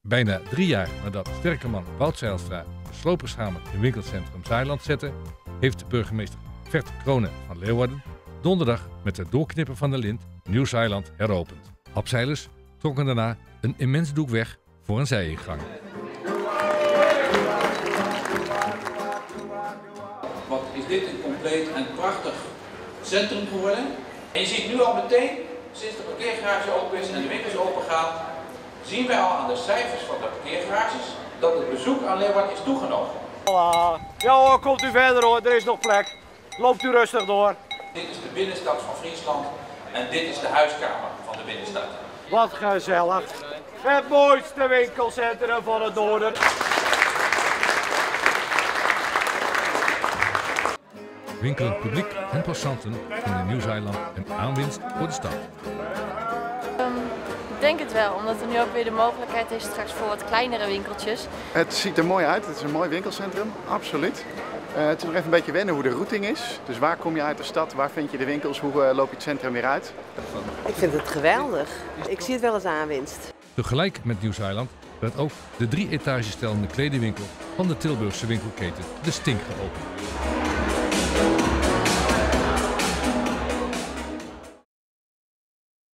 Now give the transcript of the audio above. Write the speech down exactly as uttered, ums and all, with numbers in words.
Bijna drie jaar nadat sterke man Wout Zijlstra de slopershamer in winkelcentrum Zuiland zette, heeft burgemeester Gert Kronen van Leeuwarden donderdag met het doorknippen van de lint Nieuw-Zuiland heropend. Abzeilers trokken daarna een immens doek weg voor een zijingang. Wat is dit een compleet en prachtig centrum geworden. En je ziet nu al meteen, sinds de parkeergarage open is en de winkels open gaan, zien wij al aan de cijfers van de parkeergarages dat het bezoek aan Leeuwarden is toegenomen. Ja hoor, komt u verder hoor, er is nog plek. Loopt u rustig door. Dit is de binnenstad van Friesland en dit is de huiskamer van de binnenstad. Wat gezellig. Het mooiste winkelcentrum van het noorden. Winkelend publiek en passanten vinden Nieuw-Zuiland een aanwinst voor de stad. Um, ik denk het wel, omdat er nu ook weer de mogelijkheid is straks voor wat kleinere winkeltjes. Het ziet er mooi uit, het is een mooi winkelcentrum, absoluut. Uh, het is nog even een beetje wennen hoe de routing is. Dus waar kom je uit de stad, waar vind je de winkels, hoe uh, loop je het centrum weer uit? Ik vind het geweldig. Ik zie het wel als aanwinst. Tegelijk met Nieuw-Zuiland werd ook de drie etages stellende kledingwinkel van de Tilburgse winkelketen De Stink geopend.